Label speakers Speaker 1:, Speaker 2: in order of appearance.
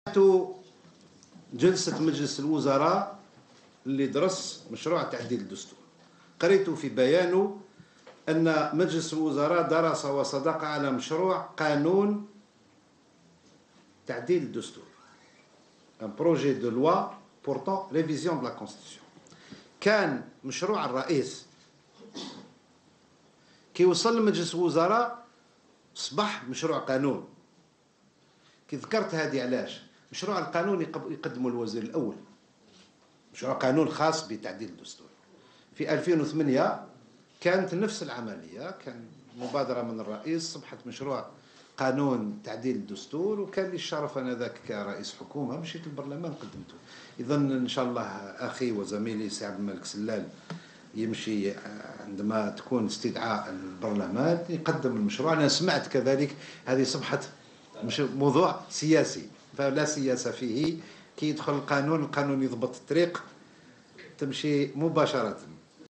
Speaker 1: جلسة مجلس الوزراء اللي درس مشروع تعديل الدستور. قريت في بيانه أن مجلس الوزراء درس وصدق على مشروع قانون تعديل الدستور، un projet de loi portant révision de la Constitution. كان مشروع الرئيس كي وصل لمجلس الوزراء أصبح مشروع قانون. كي ذكرت هذه علاش؟ مشروع القانون يقدمه الوزير الأول، مشروع قانون خاص بتعديل الدستور. في 2008 كانت نفس العملية، كان مبادرة من الرئيس صبحت مشروع قانون تعديل الدستور، وكان لي الشرف أنا ذاك كرئيس حكومة مشيت البرلمان قدمته. إذا إن شاء الله أخي وزميلي سي عبد الملك سلال يمشي عندما تكون استدعاء البرلمان يقدم المشروع. أنا سمعت كذلك هذه صبحت موضوع سياسي، فلا سياسة فيه. كي يدخل القانون يضبط الطريق تمشي مباشرة.